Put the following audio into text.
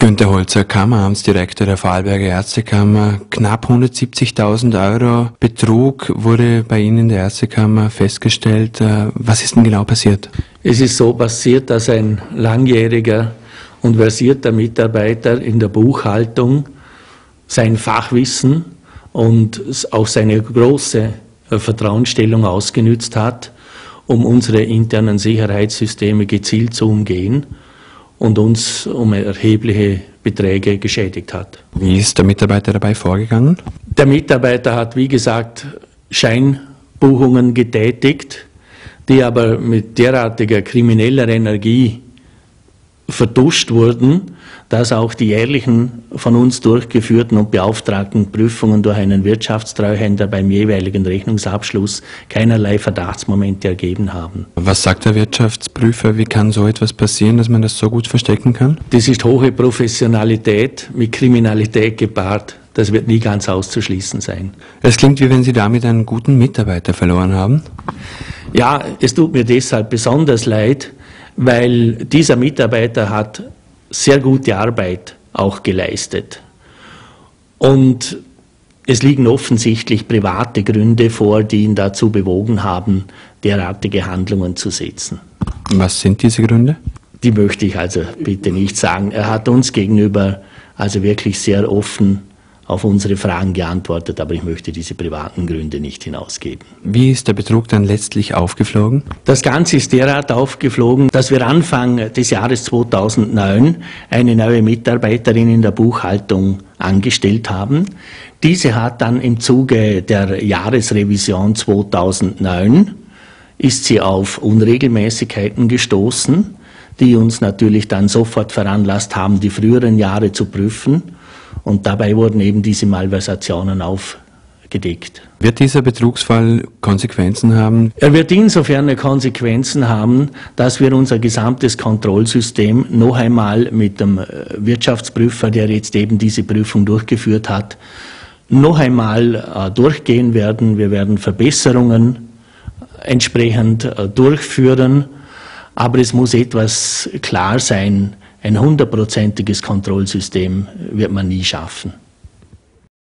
Günter Holzer, Kammeramtsdirektor der Vorarlberger Ärztekammer. Knapp 170.000 Euro Betrug wurde bei Ihnen in der Ärztekammer festgestellt. Was ist denn genau passiert? Es ist so passiert, dass ein langjähriger und versierter Mitarbeiter in der Buchhaltung sein Fachwissen und auch seine große Vertrauensstellung ausgenützt hat, um unsere internen Sicherheitssysteme gezielt zu umgehen und uns um erhebliche Beträge geschädigt hat. Wie ist der Mitarbeiter dabei vorgegangen? Der Mitarbeiter hat, wie gesagt, Scheinbuchungen getätigt, die aber mit derartiger krimineller Energie vertuscht wurden, dass auch die jährlichen von uns durchgeführten und beauftragten Prüfungen durch einen Wirtschaftstreuhänder beim jeweiligen Rechnungsabschluss keinerlei Verdachtsmomente ergeben haben. Was sagt der Wirtschaftsprüfer? Wie kann so etwas passieren, dass man das so gut verstecken kann? Das ist hohe Professionalität mit Kriminalität gepaart. Das wird nie ganz auszuschließen sein. Es klingt, wie wenn Sie damit einen guten Mitarbeiter verloren haben. Ja, es tut mir deshalb besonders leid, weil dieser Mitarbeiter hat sehr gute Arbeit auch geleistet. Und es liegen offensichtlich private Gründe vor, die ihn dazu bewogen haben, derartige Handlungen zu setzen. Was sind diese Gründe? Die möchte ich also bitte nicht sagen. Er hat uns gegenüber also wirklich sehr offen auf unsere Fragen geantwortet, aber ich möchte diese privaten Gründe nicht hinausgeben. Wie ist der Betrug dann letztlich aufgeflogen? Das Ganze ist derart aufgeflogen, dass wir Anfang des Jahres 2009 eine neue Mitarbeiterin in der Buchhaltung angestellt haben. Diese hat dann im Zuge der Jahresrevision 2009 ist sie auf Unregelmäßigkeiten gestoßen, die uns natürlich dann sofort veranlasst haben, die früheren Jahre zu prüfen. Und dabei wurden eben diese Malversationen aufgedeckt. Wird dieser Betrugsfall Konsequenzen haben? Er wird insofern Konsequenzen haben, dass wir unser gesamtes Kontrollsystem noch einmal mit dem Wirtschaftsprüfer, der jetzt eben diese Prüfung durchgeführt hat, noch einmal durchgehen werden. Wir werden Verbesserungen entsprechend durchführen, aber es muss etwas klar sein, ein 100%iges Kontrollsystem wird man nie schaffen.